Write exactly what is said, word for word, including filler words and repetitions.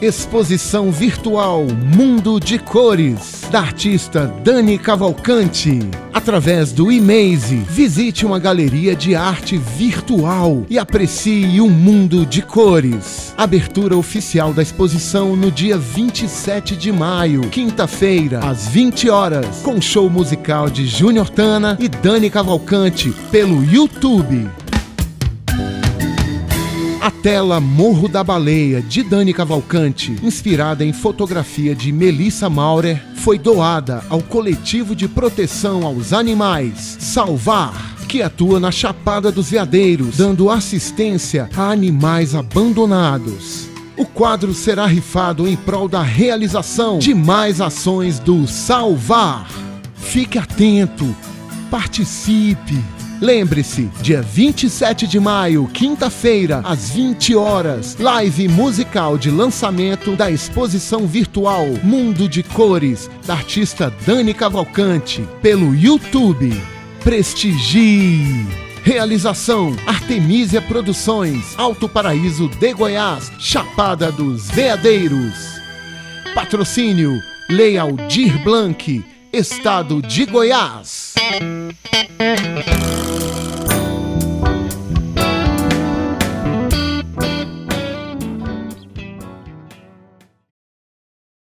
Exposição virtual Mundo de Cores, da artista Dani Cavalcante. Através do Imaze, visite uma galeria de arte virtual e aprecie um mundo de cores. Abertura oficial da exposição no dia vinte e sete de maio, quinta-feira, às vinte horas, com show musical de Júnior Tana e Dani Cavalcante pelo YouTube. A tela Morro da Baleia, de Dani Cavalcante, inspirada em fotografia de Melissa Maurer, foi doada ao coletivo de proteção aos animais Salvar, que atua na Chapada dos Veadeiros, dando assistência a animais abandonados. O quadro será rifado em prol da realização de mais ações do Salvar. Fique atento, participe. Lembre-se, dia vinte e sete de maio, quinta-feira, às vinte horas, live musical de lançamento da exposição virtual Mundo de Cores, da artista Dani Cavalcante, pelo YouTube. Prestigie! Realização: Artemisia Produções, Alto Paraíso de Goiás, Chapada dos Veadeiros. Patrocínio: Lei Aldir Blanc, Estado de Goiás.